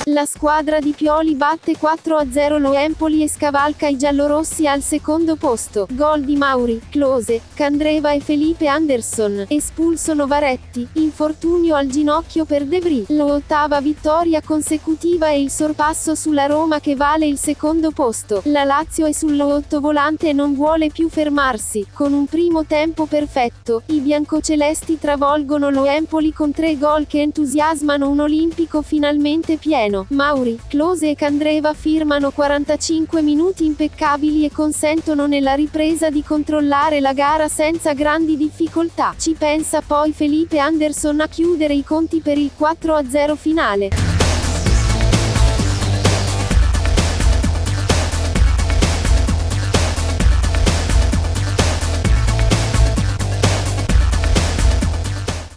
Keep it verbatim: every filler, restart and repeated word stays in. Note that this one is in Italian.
La squadra di Pioli batte quattro a zero lo Empoli e scavalca i giallorossi al secondo posto. Gol di Mauri, Klose, Candreva e Felipe Anderson. Espulso Novaretti. Infortunio al ginocchio per De Vrij. L'ottava vittoria consecutiva e il sorpasso sulla Roma che vale il secondo posto. La Lazio è sull'ottovolante e non vuole più fermarsi. Con un primo tempo perfetto, i biancocelesti travolgono lo Empoli con tre gol che entusiasmano un olimpico finalmente pieno. Mauri, Klose e Candreva firmano quarantacinque minuti impeccabili e consentono nella ripresa di controllare la gara senza grandi difficoltà. Ci pensa poi Felipe Anderson a chiudere i conti per il quattro a zero finale.